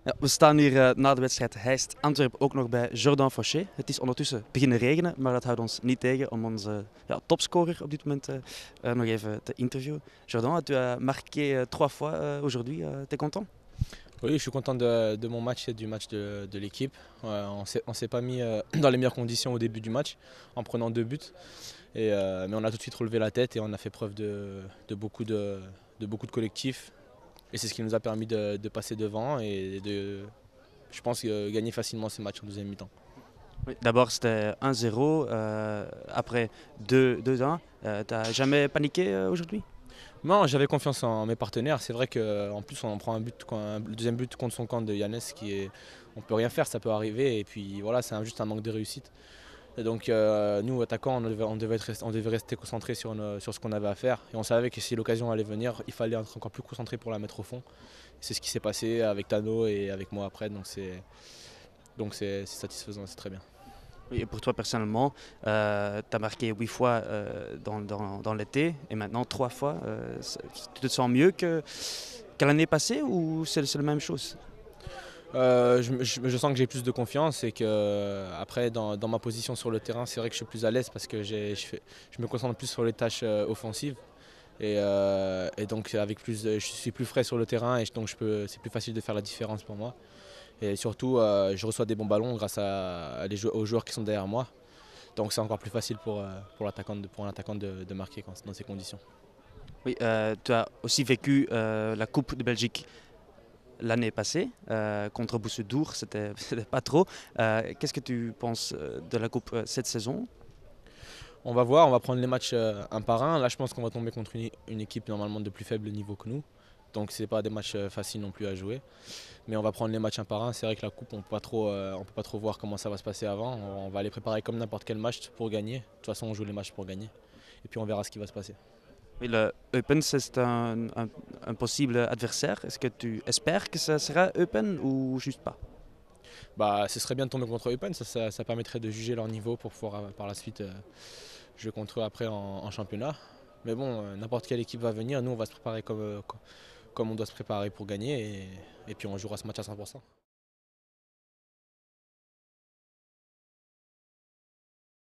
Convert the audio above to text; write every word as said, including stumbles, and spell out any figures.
Ja, we staan hier uh, na de wedstrijd Heist-Antwerpen ook nog bij Jordan Fauché. Het is ondertussen beginnen regenen, maar dat houdt ons niet tegen om onze ja, topscorer op dit moment uh, uh, nog even te interviewen. Jordan, tu as marqué uh, trois fois uh, aujourd'hui. Uh, T'es content? Oui, je suis content de, de mon match et du match de, de l'équipe. Euh, on ne s'est pas mis euh, dans les meilleures conditions au début du match en prenant deux buts. Et, euh, mais on a tout de suite relevé la tête et on a fait preuve de, de, beaucoup, de, de beaucoup de collectif. Et c'est ce qui nous a permis de, de passer devant et de, je pense, gagner facilement ce match en deuxième mi-temps. Oui, d'abord c'était un zéro, euh, après deux un. Euh, T'as jamais paniqué euh, aujourd'hui? Non, j'avais confiance en mes partenaires. C'est vrai qu'en plus on prend un but, un, le deuxième but contre son camp de Yannès, qui est, on peut rien faire, ça peut arriver. Et puis voilà, c'est juste un manque de réussite. Et donc euh, nous, attaquants, on devait, on devait, être, on devait rester concentrés sur, une, sur ce qu'on avait à faire. Et on savait que si l'occasion allait venir, il fallait être encore plus concentré pour la mettre au fond. C'est ce qui s'est passé avec Tano et avec moi après. Donc c'est donc c'est satisfaisant, c'est très bien. Oui, et pour toi personnellement, euh, tu as marqué huit fois euh, dans, dans, dans l'été et maintenant trois fois. Euh, tu te sens mieux que, qu'à l'année passée ou c'est la même chose? Euh, je, je, je sens que j'ai plus de confiance et que après dans, dans ma position sur le terrain, c'est vrai que je suis plus à l'aise parce que je, fais, je me concentre plus sur les tâches euh, offensives et, euh, et donc avec plus, je suis plus frais sur le terrain et donc c'est plus facile de faire la différence pour moi. Et surtout, euh, je reçois des bons ballons grâce à, à les jou aux joueurs qui sont derrière moi. Donc c'est encore plus facile pour, euh, pour l'attaquant de, de, de marquer quand, dans ces conditions. Oui, euh, tu as aussi vécu euh, la Coupe de Belgique l'année passée euh, contre Boussedour, c'était pas trop. Euh, Qu'est-ce que tu penses de la Coupe cette saison? On va voir, on va prendre les matchs euh, un par un. Là, je pense qu'on va tomber contre une, une équipe normalement de plus faible niveau que nous. Donc ce n'est pas des matchs faciles non plus à jouer. Mais on va prendre les matchs un par un. C'est vrai que la coupe, on ne euh, peut pas trop voir comment ça va se passer avant. On va les préparer comme n'importe quel match pour gagner. De toute façon, on joue les matchs pour gagner. Et puis on verra ce qui va se passer. Oui, le Eupen, c'est un, un, un possible adversaire. Est-ce que tu espères que ça sera Eupen ou juste pas? Bah, ce serait bien de tomber contre Eupen. Ça, ça, ça permettrait de juger leur niveau pour pouvoir euh, par la suite euh, jouer contre eux après en, en championnat. Mais bon, euh, n'importe quelle équipe va venir. Nous, on va se préparer comme, euh, comme on doit se préparer pour gagner et, et puis on jouera ce match à cent pour cent.